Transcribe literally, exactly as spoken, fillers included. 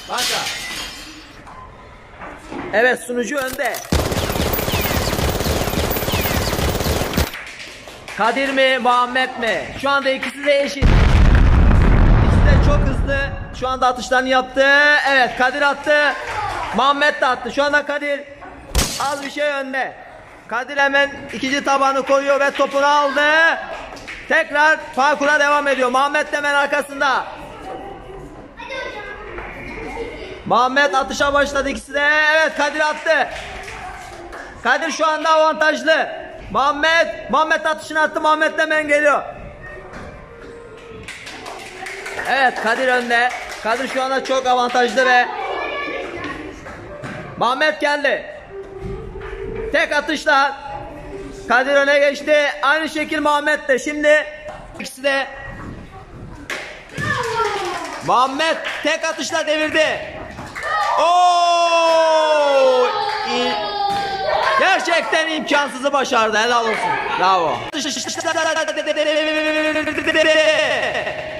Başla. Evet, sunucu önde. Kadir mi, Muhammed mi? Şu anda ikisi de eşit. İkisi de çok hızlı. Şu anda atışlarını yaptı. Evet, Kadir attı. Muhammed de attı. Şu anda Kadir az bir şey önde. Kadir hemen ikinci tabanı koyuyor ve topunu aldı. Tekrar parkura devam ediyor. Muhammed de hemen arkasında. Muhammed atışa başladı, ikisi de. Evet, Kadir attı. Kadir şu anda avantajlı. Muhammed, Muhammed atışını attı. Muhammed de hemen geliyor. Evet, Kadir önde. Kadir şu anda çok avantajlı ve Muhammed geldi. Tek atışla Kadir öne geçti. Aynı şekil Muhammed de. Şimdi ikisi de. Muhammed tek atışla devirdi. Oo! Gerçekten imkansızı başardı. Helal olsun. Bravo.